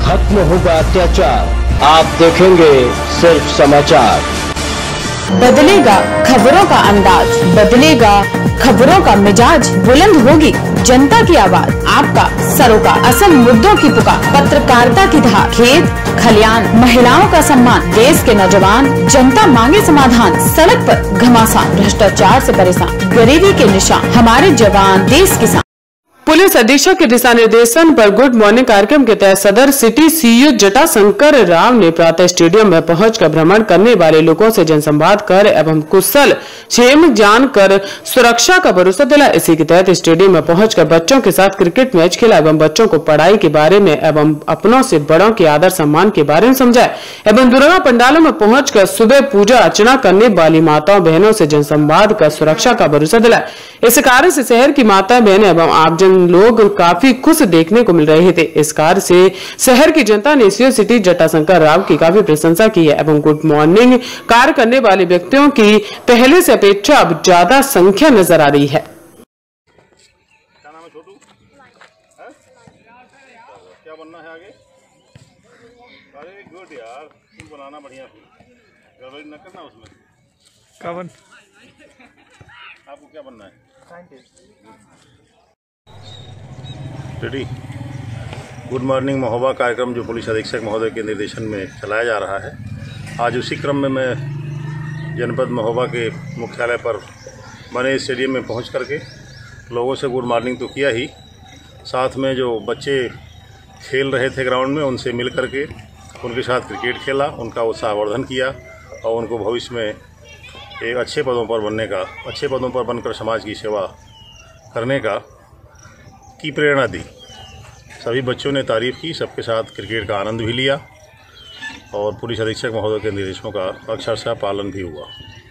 खत्म होगा अत्याचार। आप देखेंगे सिर्फ समाचार। बदलेगा खबरों का अंदाज, बदलेगा खबरों का मिजाज, बुलंद होगी जनता की आवाज, आपका सरोकार, असल मुद्दों की पुकार, पत्रकारिता की धार, खेत खलियान, महिलाओं का सम्मान, देश के नौजवान, जनता मांगे समाधान, सड़क पर घमासान, भ्रष्टाचार से परेशान, गरीबी के निशान, हमारे जवान देश किसान। पुलिस अधीक्षक के दिशा निर्देशन पर गुड मॉर्निंग कार्यक्रम के तहत सदर सिटी सीईओ जटाशंकर राव ने प्रातः स्टेडियम में पहुंचकर भ्रमण करने वाले लोगों से जनसंवाद कर एवं कुशल क्षेम जानकर सुरक्षा का भरोसा दिला। इसी के तहत स्टेडियम में पहुंचकर बच्चों के साथ क्रिकेट मैच खेला एवं बच्चों को पढ़ाई के बारे में एवं अपनों से बड़ों के आदर सम्मान के बारे में समझाया एवं दुर्गा पंडालों में पहुंचकर सुबह पूजा अर्चना करने वाली माताओं बहनों से जनसंवाद कर सुरक्षा का भरोसा दिलाया। इस कार्य से शहर की माता बहन एवं आमजन लोग काफी खुश देखने को मिल रहे थे। इस कार्य से शहर की जनता ने सीईओ सिटी जटाशंकर राव की काफी प्रशंसा की है एवं गुड मॉर्निंग कार्य करने वाले व्यक्तियों की पहले से अपेक्षा अब ज्यादा संख्या नजर आ रही है। क्या नाम है छोटू? क्या बनना है आगे? अरे गुड यार, तुम बनाना बढ़िया, गड़बड़ी न करना उसमें। क्या बन? आपको क्या बनना है? रेडी। गुड मॉर्निंग महोबा कार्यक्रम जो पुलिस अधीक्षक महोदय के निर्देशन में चलाया जा रहा है, आज उसी क्रम में मैं जनपद महोबा के मुख्यालय पर बने स्टेडियम में पहुंच करके लोगों से गुड मॉर्निंग तो किया ही, साथ में जो बच्चे खेल रहे थे ग्राउंड में उनसे मिल करके उनके साथ क्रिकेट खेला, उनका उत्साहवर्धन किया और उनको भविष्य में एक अच्छे पदों पर बनकर समाज की सेवा करने की प्रेरणा दी। सभी बच्चों ने तारीफ़ की, सबके साथ क्रिकेट का आनंद भी लिया और पुलिस अधीक्षक महोदय के निर्देशों का अक्षरशः पालन भी हुआ।